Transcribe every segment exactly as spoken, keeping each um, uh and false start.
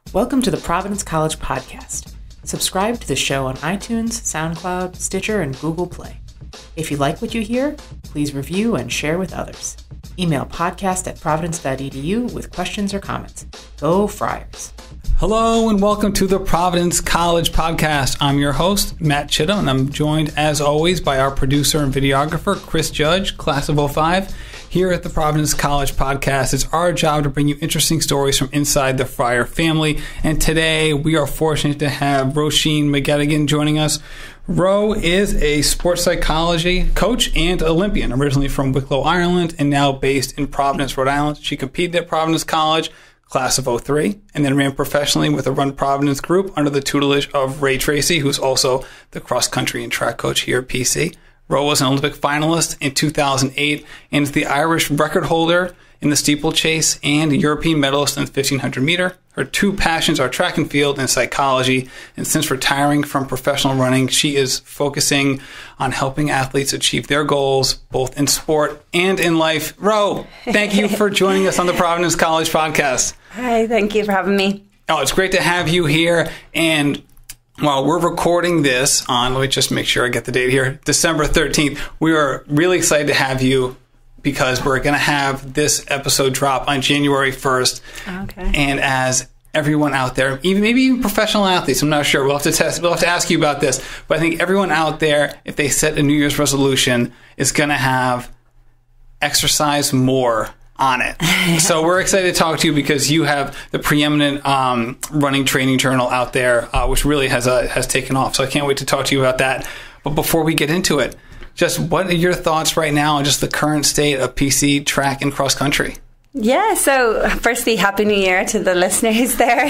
Welcome to the Providence College podcast. Subscribe to the show on iTunes, SoundCloud, Stitcher, and Google Play. If you like what you hear, please review and share with others. Email podcast at providence dot e d u with questions or comments. Go Friars! Hello and welcome to the Providence College podcast. I'm your host, Matt Chittum, and I'm joined as always by our producer and videographer, Chris Judge, class of oh five. Here at the Providence College podcast, it's our job to bring you interesting stories from inside the Friar family. And today we are fortunate to have Roisin McGettigan joining us. Ro is a sports psychology coach and Olympian, originally from Wicklow, Ireland, and now based in Providence, Rhode Island. She competed at Providence College, class of oh three, and then ran professionally with the Run Providence group under the tutelage of Ray Treacy, who's also the cross-country and track coach here at P C. Ro was an Olympic finalist in two thousand eight and is the Irish record holder in the steeplechase and European medalist in the fifteen hundred meter. Her two passions are track and field and psychology, and since retiring from professional running, she is focusing on helping athletes achieve their goals, both in sport and in life. Ro, thank you for joining us on the Providence College podcast. Hi, thank you for having me. Oh, it's great to have you here, and while we're recording this on, let me just make sure I get the date here, December thirteenth, we are really excited to have you because we're going to have this episode drop on January first. Okay. And as everyone out there, even maybe even professional athletes, I'm not sure, we'll have to test, we'll have to ask you about this, but I think everyone out there, if they set a New Year's resolution, is going to have exercise more on it. So we're excited to talk to you because you have the preeminent um, running training journal out there, uh, which really has uh, has taken off. So I can't wait to talk to you about that. But before we get into it, just what are your thoughts right now on just the current state of P C track and cross country? Yeah, so firstly, Happy New Year to the listeners there,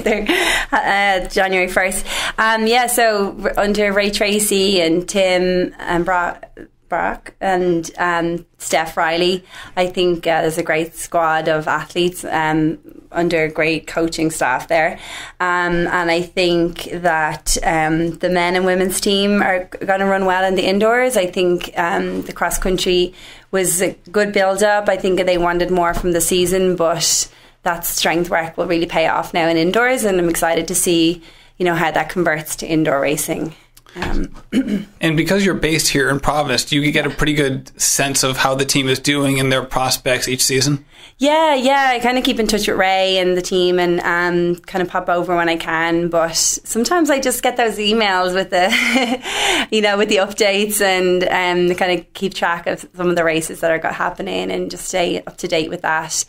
uh, January first. Um, yeah, so under Ray Treacy and Tim and Brock, Brock and um, Steph Riley, I think uh, there's a great squad of athletes um, under great coaching staff there. Um, and I think that um, the men and women's team are going to run well in the indoors. I think um, the cross country was a good build up. I think they wanted more from the season, but that strength work will really pay off now in indoors. And I'm excited to see, you know, how that converts to indoor racing. Um, and because you're based here in Providence, do you get a pretty good sense of how the team is doing and their prospects each season? Yeah, yeah. I kind of keep in touch with Ray and the team and um, kind of pop over when I can. But sometimes I just get those emails with the, you know, with the updates and um, kind of keep track of some of the races that are got happening and just stay up to date with that.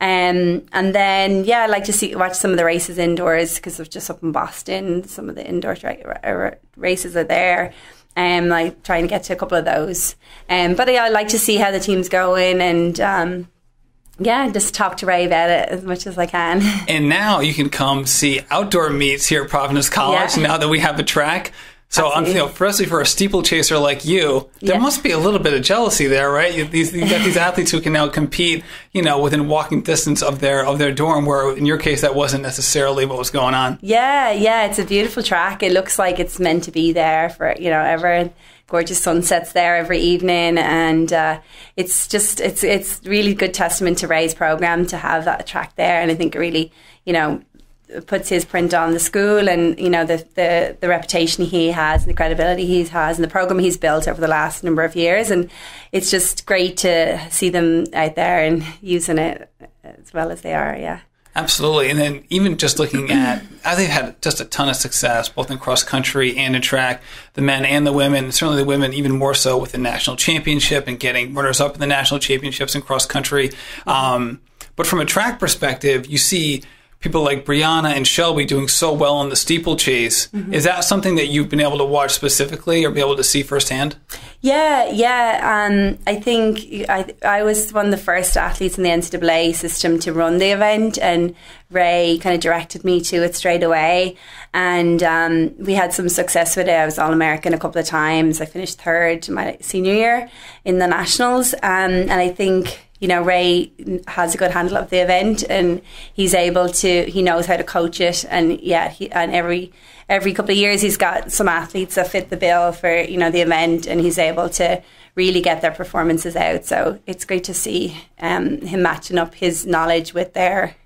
Um, and then, yeah, I like to see watch some of the races indoors because of just up in Boston. Some of the indoor tra- races are there. Um, like trying to get to a couple of those. Um, but yeah, I like to see how the team's going and um, yeah, just talk to Ray about it as much as I can. And now you can come see outdoor meets here at Providence College yeah. now that we have a track. So, um, you know, firstly, for a steeplechaser like you, there yeah. must be a little bit of jealousy there, right? You, these, you've got these athletes who can now compete, you know, within walking distance of their of their dorm, where in your case, that wasn't necessarily what was going on. Yeah, yeah, it's a beautiful track. It looks like it's meant to be there for, you know, ever. Gorgeous sunsets there every evening, and uh, it's just it's it's really good testament to Ray's program to have that track there, and I think it really, you know, puts his print on the school and, you know, the, the, the reputation he has and the credibility he has and the program he's built over the last number of years. And it's just great to see them out there and using it as well as they are, yeah. Absolutely. And then even just looking at, I think they've had just a ton of success, both in cross country and in track, the men and the women, certainly the women even more so with the national championship and getting runners up in the national championships in cross country. Um, but from a track perspective, you see people like Brianna and Shelby doing so well in the steeplechase. Mm-hmm. Is that something that you've been able to watch specifically or be able to see firsthand? Yeah, yeah. Um, I think I I was one of the first athletes in the N C double A system to run the event, and Ray kind of directed me to it straight away. And um, we had some success with it. I was All-American a couple of times. I finished third my senior year in the Nationals. Um, and I think, you know, Ray has a good handle of the event, and he's able to, he knows how to coach it. And yeah, he, and every every couple of years he's got some athletes that fit the bill for, you know, the event, and he's able to really get their performances out. So it's great to see um, him matching up his knowledge with their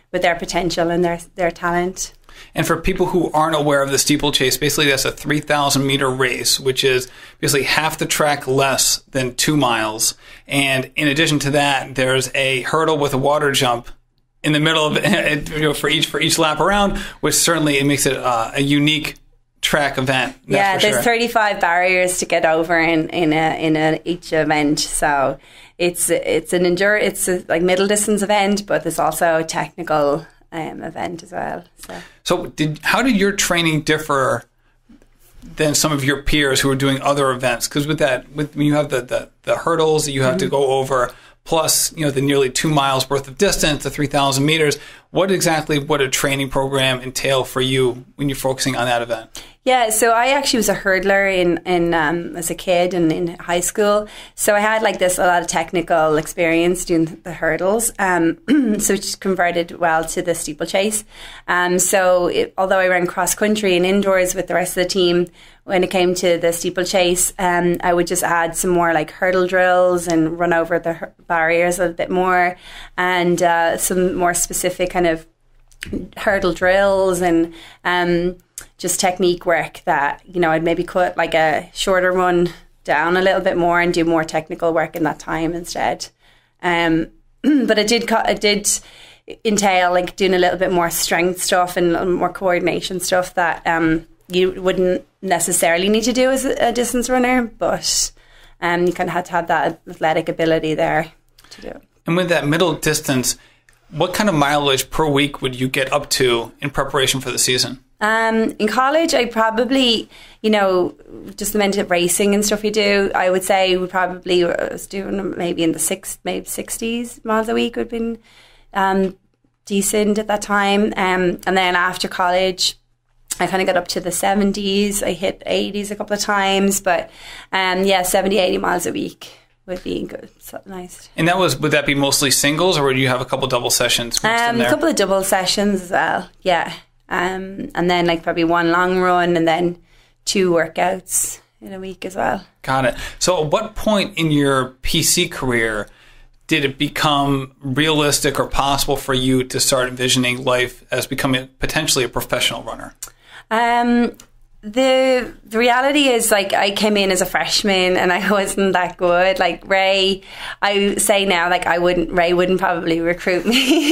with their potential and their their talent. And for people who aren't aware of the steeplechase, basically that's a three thousand meter race, which is basically half the track less than two miles. And in addition to that, there's a hurdle with a water jump in the middle of it, you know, for each for each lap around, which certainly it makes it uh, a unique track event. Yeah, there's sure. thirty-five barriers to get over in in a, in a, each event. So it's it's an endure it's a, like middle distance event, but there's also a technical um, event as well. So, so did how did your training differ than some of your peers who are doing other events? Because with that, with when you have the, the, the hurdles that you have mm-hmm. to go over, plus you know the nearly two miles worth of distance, the three thousand meters. What exactly would a training program entail for you when you're focusing on that event? Yeah, so I actually was a hurdler in, in um, as a kid and in high school. So I had like this a lot of technical experience doing the hurdles, um, so which converted well to the steeplechase. Um, so it, although I ran cross country and indoors with the rest of the team, when it came to the steeplechase, um, I would just add some more like hurdle drills and run over the h- barriers a bit more, and uh, some more specific kind of hurdle drills and um, just technique work that, you know, I'd maybe cut like a shorter run down a little bit more and do more technical work in that time instead. Um, but it did, it did entail like doing a little bit more strength stuff and more coordination stuff that um, you wouldn't necessarily need to do as a, a distance runner, but um, you kind of had to have that athletic ability there to do it. And with that middle distance, what kind of mileage per week would you get up to in preparation for the season? Um, in college, I probably, you know, just the amount of racing and stuff you do, I would say we probably was doing maybe in the six, maybe sixties miles a week would have been um, decent at that time. Um, and then after college, I kind of got up to the seventies. I hit eighties a couple of times, but um, yeah, seventy, eighty miles a week would be good. So nice. And that was, would that be mostly singles, or would you have a couple double sessions? Um, a couple of double sessions as well. Yeah. Um, and then like probably one long run and then two workouts in a week as well. Got it. So at what point in your P C career did it become realistic or possible for you to start envisioning life as becoming potentially a professional runner? Um, the the reality is, like, I came in as a freshman and I wasn't that good. Like Ray, I say now, like I wouldn't, Ray wouldn't probably recruit me.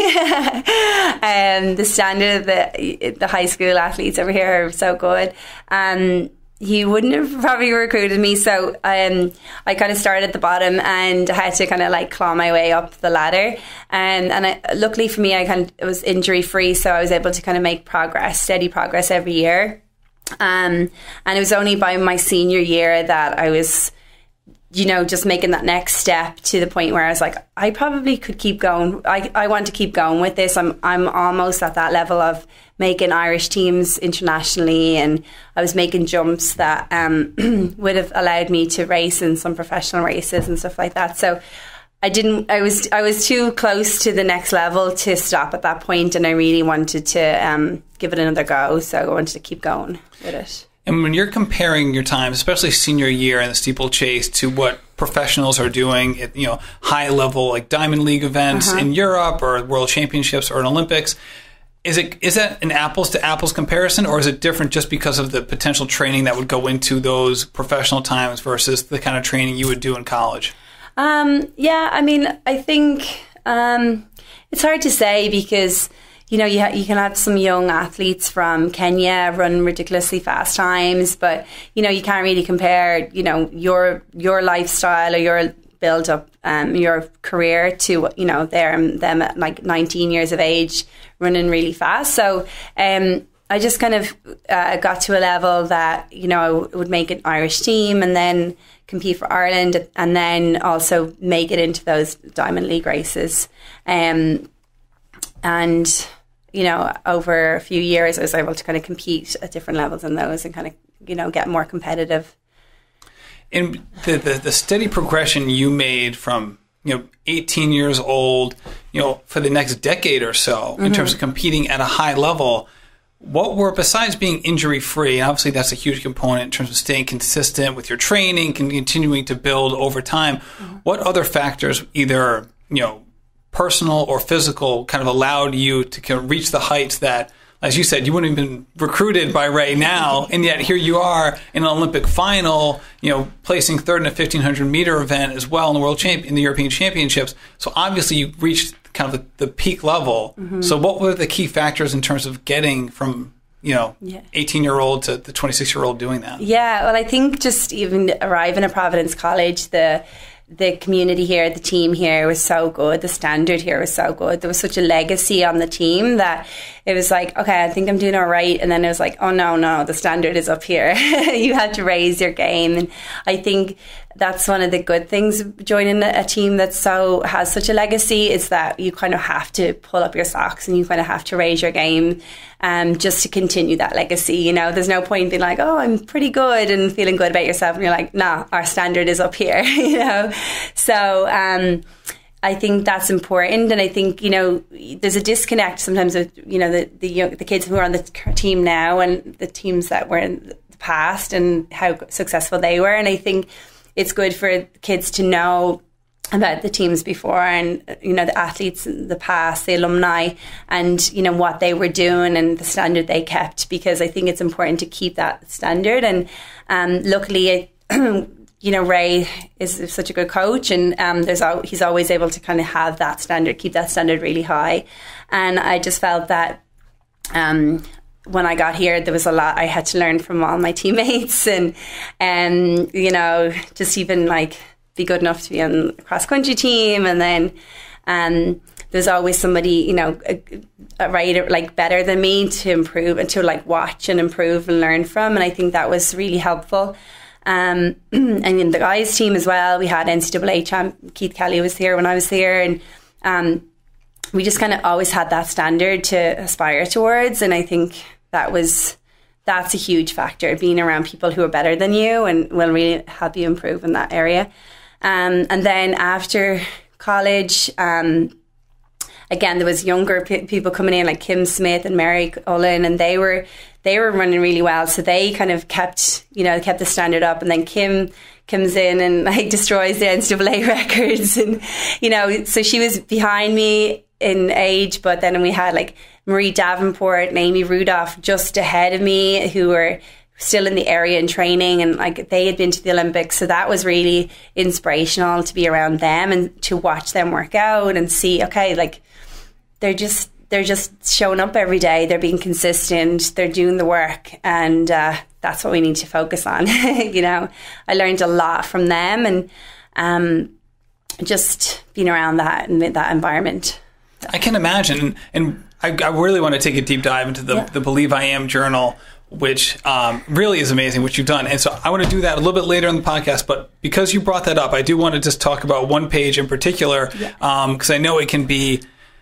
um, the standard of the the high school athletes over here are so good. Um, he wouldn't have probably recruited me. So um, I kind of started at the bottom and I had to kind of like claw my way up the ladder. And and I, luckily for me, I kind of it was injury free, so I was able to kind of make progress, steady progress every year. Um, and it was only by my senior year that I was, you know, just making that next step to the point where I was like, I probably could keep going. I, I want to keep going with this. I'm I'm almost at that level of making Irish teams internationally, and I was making jumps that um, would have allowed me to race in some professional races and stuff like that. So I didn't. I was I was too close to the next level to stop at that point, and I really wanted to um, give it another go. So I wanted to keep going with it. And when you're comparing your times, especially senior year in the steeplechase, to what professionals are doing at, you know, high level like Diamond League events uh-huh. in Europe or World Championships or an Olympics, is it is that an apples to apples comparison, or is it different just because of the potential training that would go into those professional times versus the kind of training you would do in college? Um, yeah, I mean, I think um, it's hard to say because, you know, you, ha- you can have some young athletes from Kenya run ridiculously fast times, but, you know, you can't really compare, you know, your your lifestyle or your build up, um, your career to, you know, them, them at like nineteen years of age running really fast. So um, I just kind of uh, got to a level that, you know, I would make an Irish team and then compete for Ireland and then also make it into those Diamond League races. Um, and, you know, over a few years, I was able to kind of compete at different levels in those and kind of, you know, get more competitive. And the, the, the steady progression you made from, you know, eighteen years old, you know, for the next decade or so mm-hmm. in terms of competing at a high level, what were, besides being injury-free, and obviously that's a huge component in terms of staying consistent with your training and continuing to build over time, mm-hmm. what other factors, either, you know, personal or physical kind of allowed you to kind of reach the heights that, as you said, you wouldn't have been recruited by Ray now, and yet here you are in an Olympic final, you know, placing third in a fifteen hundred meter event as well in the world champ in the European Championships. So obviously you reached kind of the, the peak level. Mm-hmm. So what were the key factors in terms of getting from, you know, eighteen-year-old to the twenty-six-year-old doing that? Yeah, well, I think just even arriving at Providence College, the the community here, the team here was so good. The standard here was so good. There was such a legacy on the team that it was like, okay, I think I'm doing all right. And then it was like, oh, no, no, the standard is up here. You have to raise your game. And I think that's one of the good things joining a team that so has such a legacy, is that you kind of have to pull up your socks and you kind of have to raise your game um, just to continue that legacy. You know, there's no point being like, oh, I'm pretty good and feeling good about yourself. And you're like, nah, our standard is up here, you know. So um, I think that's important. And I think, you know, there's a disconnect sometimes with, you know, the, the, young, the kids who are on the team now and the teams that were in the past and how successful they were. And I think it's good for kids to know about the teams before and, you know, the athletes in the past, the alumni, and, you know, what they were doing and the standard they kept, because I think it's important to keep that standard. And um, luckily, you know, Ray is such a good coach, and um, there's al- he's always able to kind of have that standard, keep that standard really high. And I just felt that um, when I got here, there was a lot I had to learn from all my teammates, and and you know, just even like be good enough to be on the cross country team, and then um, there's always somebody, you know, a, a writer like better than me to improve and to like watch and improve and learn from, and I think that was really helpful. Um, and in the guys team as well, we had N C double A champ Keith Kelly was here when I was here, and um, we just kind of always had that standard to aspire towards, and I think that was that's a huge factor, being around people who are better than you and will really help you improve in that area. Um, and then after college, um, again, there was younger p- people coming in like Kim Smith and Mary Cullen, and they were they were running really well. So they kind of kept, you know, kept the standard up. And then Kim comes in and like destroys the N C double A records, and you know, so she was behind me in age, but then we had like Marie Davenport and Amy Rudolph just ahead of me, who were still in the area and training, and like they had been to the Olympics. So that was really inspirational to be around them and to watch them work out and see, okay, like they're just they're just showing up every day, they're being consistent, they're doing the work, and uh, that's what we need to focus on. You know, I learned a lot from them, and um, just being around that and that environment. I can imagine, and I, I really want to take a deep dive into the, yeah. the Believe I Am journal, which um, really is amazing what you've done. And so I want to do that a little bit later in the podcast, but because you brought that up, I do want to just talk about one page in particular, because yeah. um, I know it can be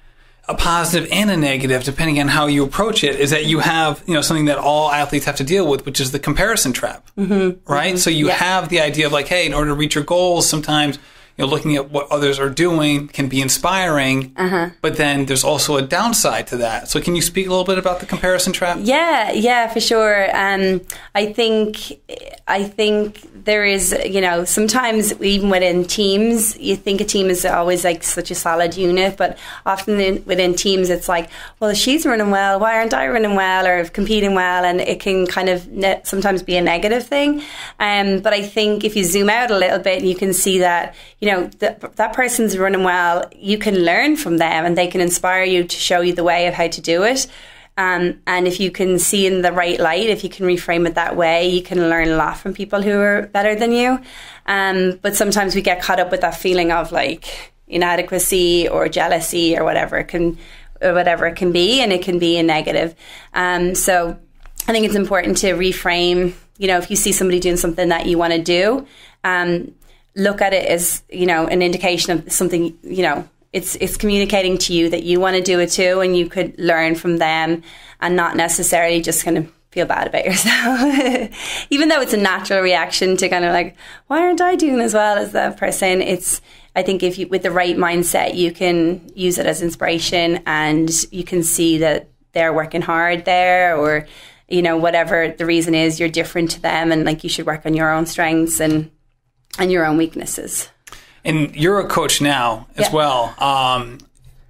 a positive and a negative depending on how you approach it, is that you have, you know, something that all athletes have to deal with, which is the comparison trap, mm-hmm. right? Mm-hmm. So you yeah. have the idea of like, hey, in order to reach your goals, sometimes, you know, looking at what others are doing can be inspiring, uh-huh. but then there's also a downside to that. So can you speak a little bit about the comparison trap? Yeah, yeah, for sure. Um, I think, I think there is, you know, sometimes even within teams, you think a team is always like such a solid unit, but often in, within teams, it's like, well, if she's running well, why aren't I running well or competing well? And it can kind of ne- sometimes be a negative thing. Um, but I think if you zoom out a little bit, you can see that, you know, th- that person's running well, you can learn from them and they can inspire you to show you the way of how to do it. Um, and if you can see in the right light, if you can reframe it that way, you can learn a lot from people who are better than you. Um, but sometimes we get caught up with that feeling of like inadequacy or jealousy or whatever it can, or whatever it can be, and it can be a negative. Um, so I think it's important to reframe, you know, if you see somebody doing something that you want to do, um, look at it as, you know, an indication of something, you know, it's it's communicating to you that you want to do it too, and you could learn from them and not necessarily just kind of feel bad about yourself. Even though it's a natural reaction to kind of like, why aren't I doing as well as that person? It's, I think if you, with the right mindset, you can use it as inspiration, and you can see that they're working hard there, or, you know, whatever the reason is, you're different to them, and like you should work on your own strengths and and your own weaknesses. And you're a coach now as yeah. well. Um,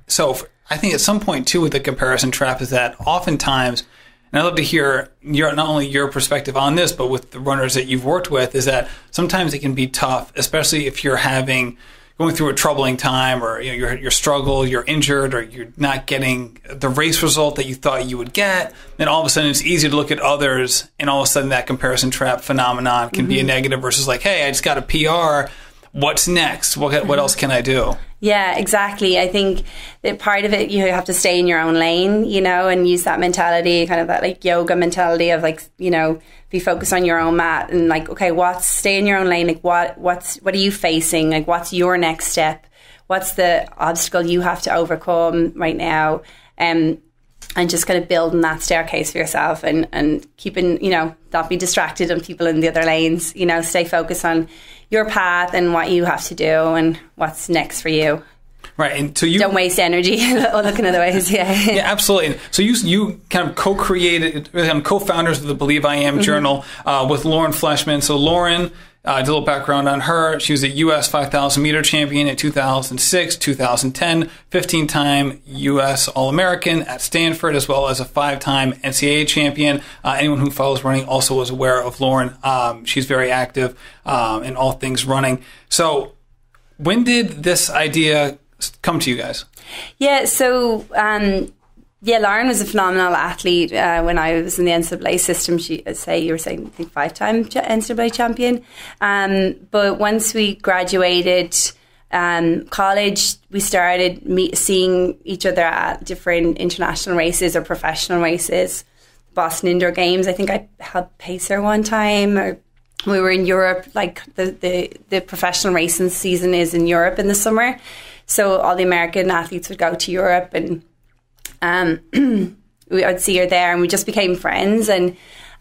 so I think at some point too with the comparison trap is that oftentimes, and I'd love to hear your, not only your perspective on this, but with the runners that you've worked with, is that sometimes it can be tough, especially if you're having going through a troubling time, or you know, you're, you're struggle, you're injured, or you're not getting the race result that you thought you would get. Then all of a sudden it's easy to look at others, and all of a sudden that comparison trap phenomenon can mm-hmm. be a negative versus like, hey, I just got a P R. What's next? What, mm-hmm. what else can I do? Yeah, exactly. I think that part of it, you have to stay in your own lane, you know, and use that mentality, kind of that like yoga mentality of like, you know, be focused on your own mat and like, okay, what's stay in your own lane. Like what, what's, what are you facing? Like what's your next step? What's the obstacle you have to overcome right now? Um, and just kind of building that staircase for yourself and, and keeping, you know, not be distracted on people in the other lanes, you know, stay focused on your path and what you have to do and what's next for you. Right, and so you don't waste energy looking other ways. Yeah, yeah, absolutely. So you you kind of co-created, um, co-founders of the Believe I Am mm-hmm. Journal uh, with Lauren Fleshman. So Lauren, uh, did a little background on her. She was a U S five thousand meter champion in two thousand six, two thousand ten, fifteen-time U S All-American at Stanford, as well as a five-time N C double A champion. Uh, anyone who follows running also is aware of Lauren. Um, she's very active um, in all things running. So when did this idea come to you guys? Yeah, so um, yeah, Lauren was a phenomenal athlete. Uh, when I was in the N C double A system, she say you were saying I think five-time N C double A champion. Um, but once we graduated um, college, we started meet, seeing each other at different international races or professional races. Boston Indoor Games, I think I helped pace her one time. Or we were in Europe, like the, the, the professional racing season is in Europe in the summer. So all the American athletes would go to Europe, and um, we, I'd see her there, and we just became friends. And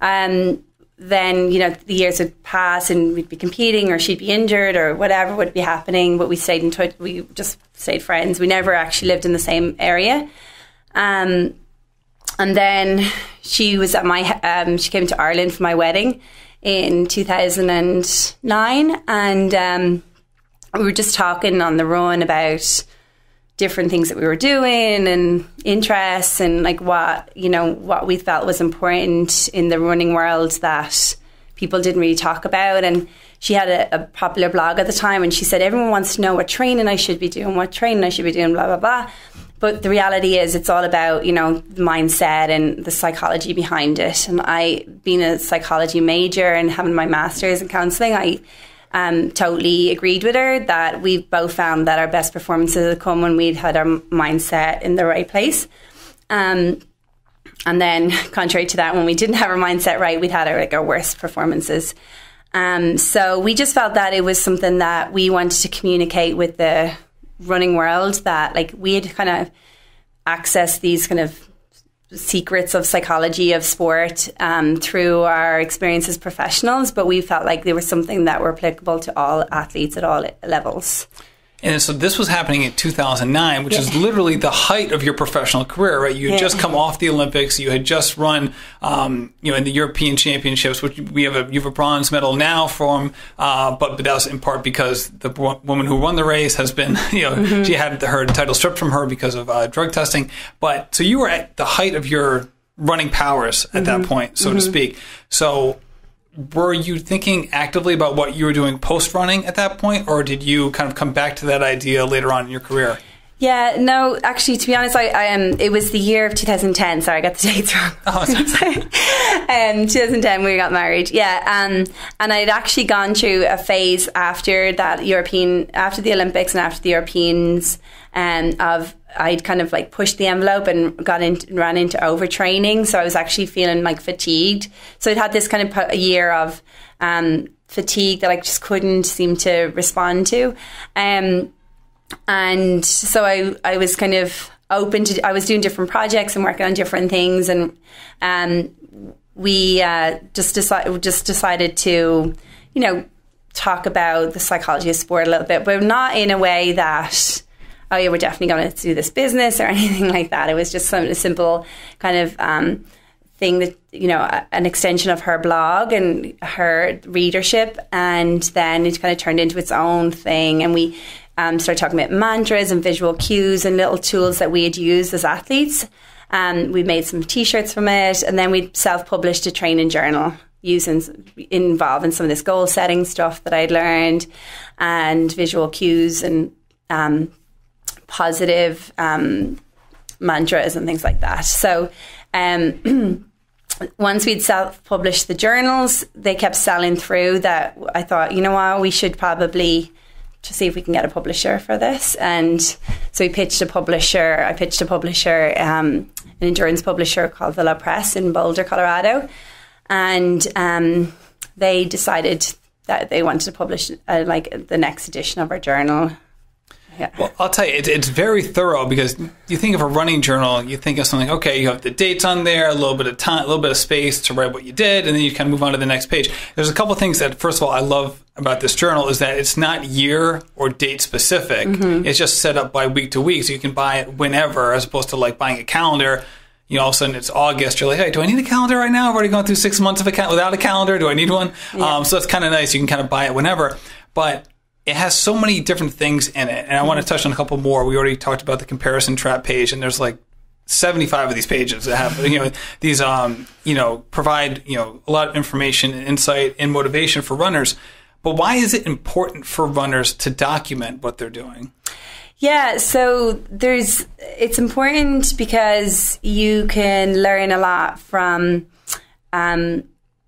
um, then, you know, the years would pass, and we'd be competing, or she'd be injured, or whatever would be happening. But we stayed in touch. We just stayed friends. We never actually lived in the same area. Um, and then she was at my. Um, she came to Ireland for my wedding in two thousand nine, and. Um, We were just talking on the run about different things that we were doing and interests and like what, you know, what we felt was important in the running world that people didn't really talk about. And she had a, a popular blog at the time, and she said, everyone wants to know what training I should be doing, what training I should be doing, blah, blah, blah. But the reality is it's all about, you know, the mindset and the psychology behind it. And I, being a psychology major and having my master's in counselling, I Um, totally agreed with her that we both found that our best performances had come when we'd had our mindset in the right place. Um, and then contrary to that, when we didn't have our mindset right, we'd had our, like, our worst performances. Um, so we just felt that it was something that we wanted to communicate with the running world, that like we had kind of accessed these kind of secrets of psychology of sport um, through our experience as professionals, but we felt like they were something that were applicable to all athletes at all levels. And so this was happening in two thousand nine, which yeah. is literally the height of your professional career, right? You had yeah. just come off the Olympics. You had just run, um, you know, in the European Championships, which we have a you have a bronze medal now from, uh, but, but that was in part because the w- woman who won the race has been, you know, mm-hmm. she had her title stripped from her because of uh, drug testing. But so you were at the height of your running powers at mm-hmm. that point, so mm-hmm. to speak. So were you thinking actively about what you were doing post-running at that point, or did you kind of come back to that idea later on in your career? Yeah, no, actually, to be honest, I, I um, it was the year of two thousand ten. Sorry, I got the dates wrong. Oh, sorry. um, two thousand ten, we got married. Yeah, um, and I'd actually gone through a phase after that European, after the Olympics and after the Europeans, um, of I'd kind of like pushed the envelope and got into ran into overtraining. So I was actually feeling like fatigued. So I'd had this kind of a year of um, fatigue that I just couldn't seem to respond to. Um, and so I, I was kind of open to, I was doing different projects and working on different things. And um, we uh, just, decided, just decided to, you know, talk about the psychology of sport a little bit, but not in a way that, oh yeah, we're definitely going to do this business or anything like that. It was just some a simple kind of um, thing that, you know, an extension of her blog and her readership. And then it kind of turned into its own thing. And we um, started talking about mantras and visual cues and little tools that we had used as athletes. Um, we made some T-shirts from it, and then we self-published a training journal using involving some of this goal setting stuff that I'd learned, and visual cues and um, positive um, mantras and things like that. So um, once we'd self-published the journals, they kept selling through. That I thought, you know what, we should probably to see if we can get a publisher for this. And so we pitched a publisher. I pitched a publisher, um, an endurance publisher called Villa Press in Boulder, Colorado. And um, they decided that they wanted to publish uh, like the next edition of our journal. Yeah. Well, I'll tell you, it's, it's very thorough, because you think of a running journal, you think of something, okay, you have the dates on there, a little bit of time, a little bit of space to write what you did, and then you kind of move on to the next page. There's a couple of things that, first of all, I love about this journal is that it's not year or date specific. Mm-hmm. It's just set up by week to week, so you can buy it whenever, as opposed to like buying a calendar. You know, all of a sudden it's August. You're like, hey, do I need a calendar right now? I've already gone through six months of a cal- without a calendar. Do I need one? Yeah. Um, so it's kind of nice. You can kind of buy it whenever. But it has so many different things in it. And I want to touch on a couple more. We already talked about the comparison trap page, and there's like seventy-five of these pages that have, you know, these, um, you know, provide, you know, a lot of information and insight and motivation for runners. But why is it important for runners to document what they're doing? Yeah, so there's, it's important because you can learn a lot from, um,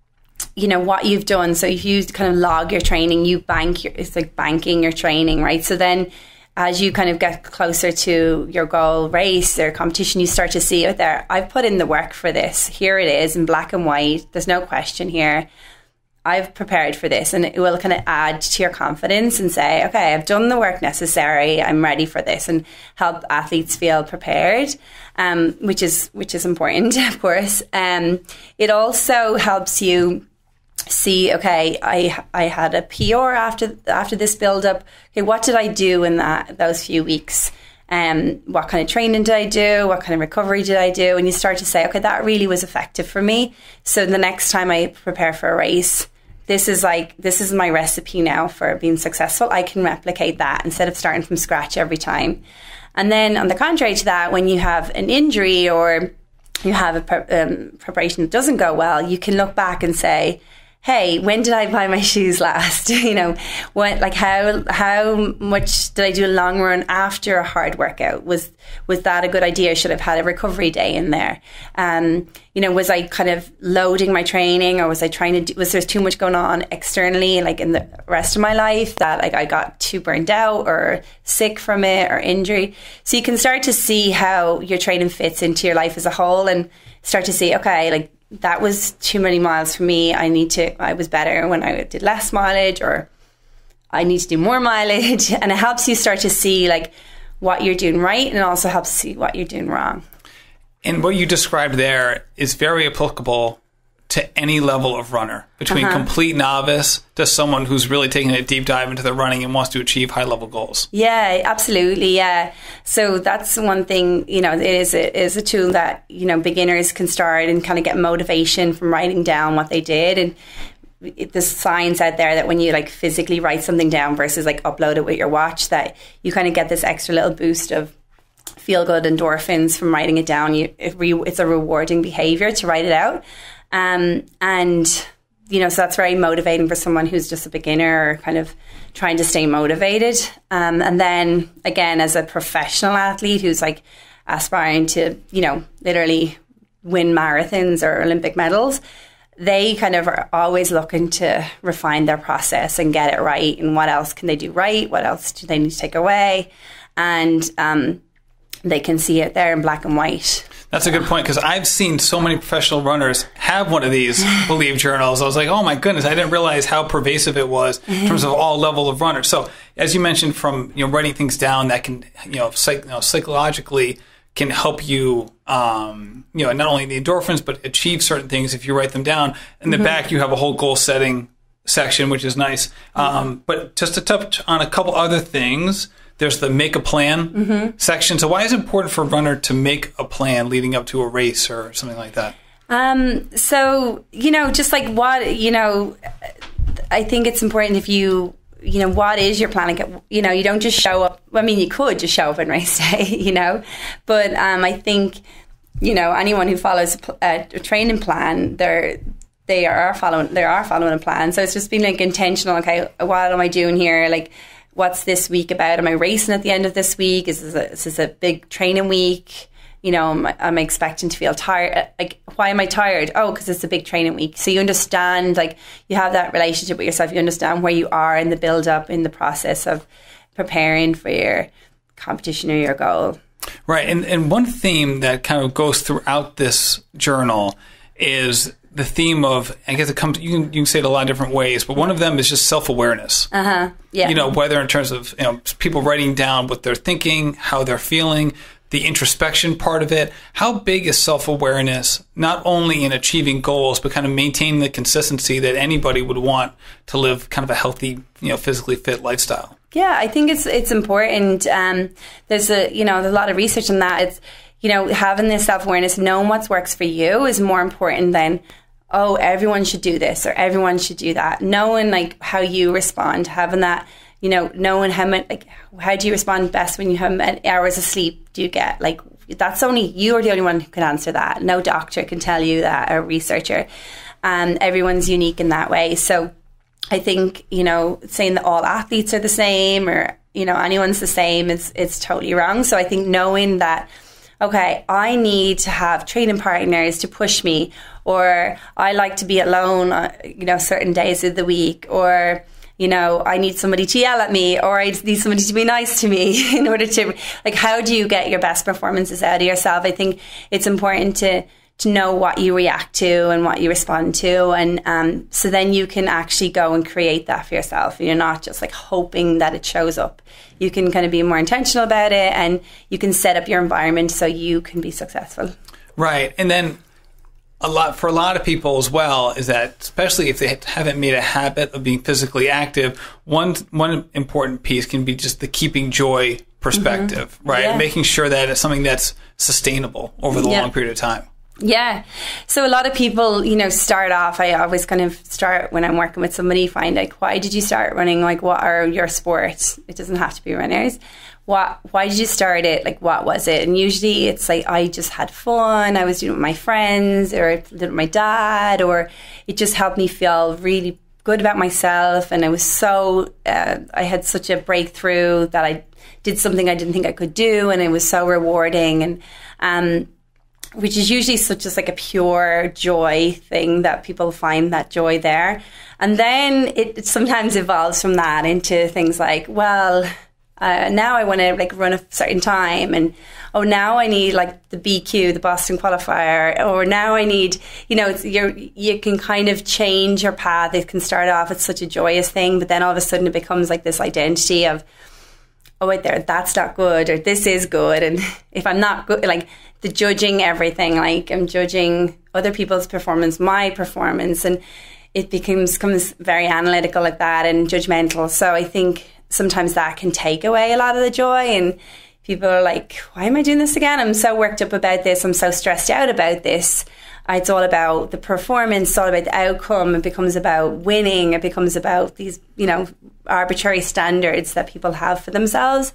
you know, what you've done. So if you kind of log your training, you bank your, it's like banking your training, right? So then as you kind of get closer to your goal race or competition, you start to see out there, I've put in the work for this. Here it is in black and white. There's no question here. I've prepared for this, and it will kind of add to your confidence and say, okay, I've done the work necessary. I'm ready for this, and help athletes feel prepared, um, which is which is important, of course. Um, it also helps you see, okay, I I had a P R after after this build up. Okay, what did I do in that those few weeks? Um, what kind of training did I do? What kind of recovery did I do? And you start to say, okay, that really was effective for me. So the next time I prepare for a race, this is like, this is my recipe now for being successful. I can replicate that instead of starting from scratch every time. And then on the contrary to that, when you have an injury or you have a pre- um, preparation that doesn't go well, you can look back and say, hey, when did I buy my shoes last? you know, what, like how how much did I do a long run after a hard workout? Was was that a good idea? Should I have had a recovery day in there? Um, you know, was I kind of loading my training, or was I trying to do, was there too much going on externally, like in the rest of my life, that like I got too burned out or sick from it or injury? So you can start to see how your training fits into your life as a whole, and start to see, okay, like, that was too many miles for me. I need to, I was better when I did less mileage, or I need to do more mileage. And it helps you start to see like what you're doing right, and it also helps see what you're doing wrong. And what you described there is very applicable to any level of runner, between uh-huh. complete novice to someone who's really taking a deep dive into their running and wants to achieve high level goals. Yeah, absolutely. Yeah. So that's one thing, you know, it is a, it is a tool that, you know, beginners can start and kind of get motivation from writing down what they did. And it, there's science out there that when you like physically write something down versus like upload it with your watch, that you kind of get this extra little boost of feel good endorphins from writing it down. You, it re, it's a rewarding behavior to write it out. Um, and, you know, so that's very motivating for someone who's just a beginner or kind of trying to stay motivated. Um, and then again, as a professional athlete who's like aspiring to, you know, literally win marathons or Olympic medals, they kind of are always looking to refine their process and get it right. And what else can they do right? What else do they need to take away? And, um, they can see it there in black and white. That's a good point, because I've seen so many professional runners have one of these Believe journals. I was like, oh my goodness, I didn't realize how pervasive it was in terms of all level of runners. So as you mentioned, from you know writing things down that can you know, psych, you know psychologically can help you um, you know not only the endorphins but achieve certain things if you write them down. In the mm-hmm. back you have a whole goal setting section, which is nice. Mm-hmm. Um, but just to touch on a couple other things. There's the make a plan mm-hmm. section. So why is it important for a runner to make a plan leading up to a race or something like that? Um, so, you know, just like what, you know, I think it's important if you you know, what is your plan? Like, you know, you don't just show up. I mean, you could just show up on race day, you know, but um, I think, you know, anyone who follows a, a training plan, they're they are following they are following a plan. So it's just been like intentional. Okay, what am I doing here? Like, what's this week about? Am I racing at the end of this week? Is this a, is this a big training week? You know, am I, am I expecting to feel tired? Like, why am I tired? Oh, because it's a big training week. So you understand, like, you have that relationship with yourself. You understand where you are in the build up, in the process of preparing for your competition or your goal. Right. And, and one theme that kind of goes throughout this journal is the theme of, I guess it comes, you can, you can say it a lot of different ways, but one of them is just self-awareness. Uh-huh. Yeah. You know, whether in terms of, you know, people writing down what they're thinking, how they're feeling, the introspection part of it. How big is self-awareness, not only in achieving goals, but kind of maintaining the consistency that anybody would want to live kind of a healthy, you know, physically fit lifestyle? Yeah, I think it's it's important. Um, there's a you know there's a lot of research on that. It's you know having this self-awareness, knowing what works for you is more important than, oh, everyone should do this or everyone should do that. Knowing like how you respond, having that, you know, knowing how many, like, how do you respond best when you have many hours of sleep do you get? Like, that's only, you are the only one who can answer that. No doctor can tell you that, or researcher. Um, everyone's unique in that way. So I think, you know, saying that all athletes are the same or, you know, anyone's the same, it's, it's totally wrong. So I think knowing that, okay, I need to have training partners to push me, or I like to be alone, uh, you know, certain days of the week, or, you know, I need somebody to yell at me, or I need somebody to be nice to me in order to, like, how do you get your best performances out of yourself? I think it's important to to know what you react to and what you respond to. And um, so then you can actually go and create that for yourself. You're not just like hoping that it shows up. You can kind of be more intentional about it, and you can set up your environment so you can be successful. Right. And then a lot for a lot of people as well is that, especially if they haven't made a habit of being physically active, one one important piece can be just the keeping joy perspective, mm-hmm. right? Yeah. And making sure that it's something that's sustainable over the yeah. long period of time. Yeah. So a lot of people, you know, start off, I always kind of start when I'm working with somebody, find like, why did you start running? Like, what are your sports? It doesn't have to be runners. What, why did you start it? Like, what was it? And usually it's like, I just had fun. I was doing it with my friends, or I did it with my dad, or it just helped me feel really good about myself. And I was so, uh, I had such a breakthrough that I did something I didn't think I could do. And it was so rewarding. And, um, which is usually such just like a pure joy thing that people find that joy there. And then it, it sometimes evolves from that into things like, well, uh, now I want to like run a certain time, and oh, now I need like the B Q, the Boston qualifier, or now I need, you know, it's, you're, you can kind of change your path. It can start off as such a joyous thing, but then all of a sudden it becomes like this identity of, oh, wait there, that's not good, or this is good. And if I'm not good, like the judging everything, like I'm judging other people's performance, my performance, and it becomes, becomes very analytical like that and judgmental. So I think sometimes that can take away a lot of the joy, and people are like, why am I doing this again? I'm so worked up about this. I'm so stressed out about this. It's all about the performance. It's all about the outcome. It becomes about winning. It becomes about these, you know, arbitrary standards that people have for themselves.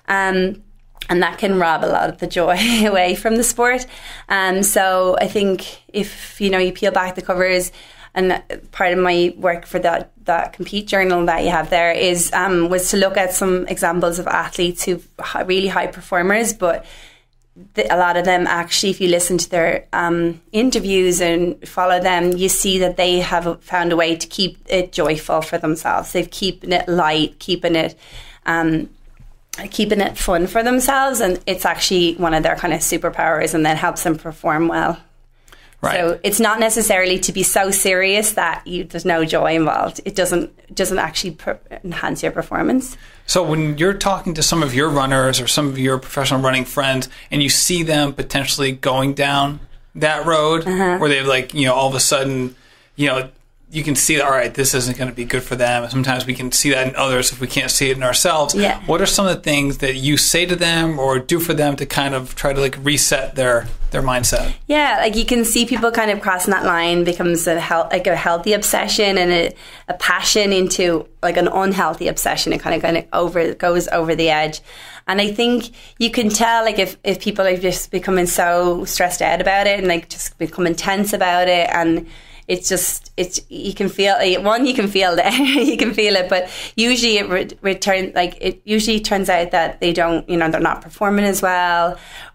Um, and that can rob a lot of the joy away from the sport. Um, so I think if, you know, you peel back the covers, and part of my work for that, that Compete journal that you have there is um, was to look at some examples of athletes who are really high performers, but the, a lot of them actually, if you listen to their um, interviews and follow them, you see that they have found a way to keep it joyful for themselves. They've keeping it light, keeping it um, keeping it fun for themselves, and it's actually one of their kind of superpowers, and then helps them perform well. Right. So it's not necessarily to be so serious that you, there's no joy involved. It doesn't doesn't actually per- enhance your performance. So when you're talking to some of your runners or some of your professional running friends, and you see them potentially going down that road, uh-huh. where they've like, you know, all of a sudden, you know, you can see, all right, this isn't going to be good for them. Sometimes we can see that in others if we can't see it in ourselves. Yeah. What are some of the things that you say to them or do for them to kind of try to like reset their their mindset? Yeah, like you can see people kind of crossing that line, becomes a health, like a healthy obsession and a, a passion into like an unhealthy obsession. It kind of kind of over goes over the edge. And I think you can tell, like, if, if people are just becoming so stressed out about it and like just become intense about it, and it's just, it's, you can feel, one, you can feel that, you can feel it, but usually it re- return, like, it usually turns out that they don't, you know, they're not performing as well,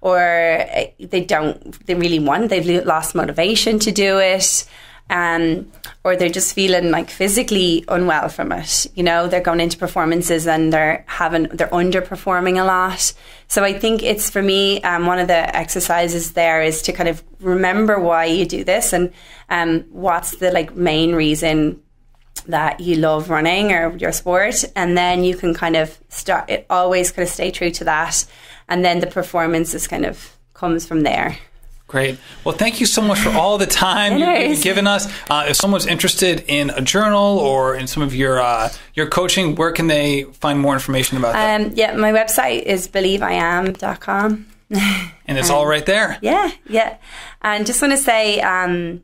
or they don't, they really want, they've lost motivation to do it. Um, or they're just feeling like physically unwell from it. You know, they're going into performances and they're having, they're underperforming a lot. So I think it's, for me, um, one of the exercises there is to kind of remember why you do this and um, what's the like main reason that you love running or your sport. And then you can kind of start, it always kind of stay true to that. And then the performance is kind of comes from there. Great. Well, thank you so much for all the time you've given us. Uh, if someone's interested in a journal or in some of your uh, your coaching, where can they find more information about that? Um, yeah, my website is believe I am dot com. And it's um, all right there. Yeah, yeah. And just want to say, um,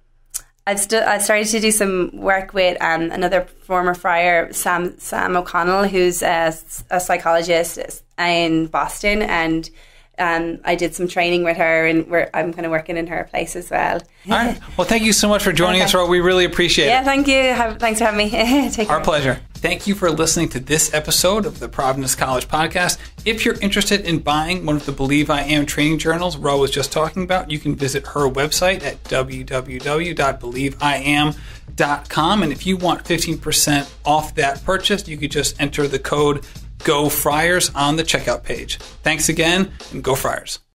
I've, st- I've started to do some work with um, another former friar, Sam, Sam O'Connell, who's a, a psychologist in Boston, and Um, I did some training with her, and we're, I'm kind of working in her place as well. All right. Well, thank you so much for joining okay. us, Ro. We really appreciate yeah, it. Yeah, thank you. Have, thanks for having me. Take Our care. pleasure. Thank you for listening to this episode of the Providence College podcast. If you're interested in buying one of the Believe I Am training journals Ro was just talking about, you can visit her website at w w w dot believe i am dot com. And if you want fifteen percent off that purchase, you could just enter the code Go Friars on the checkout page. Thanks again, and Go Friars.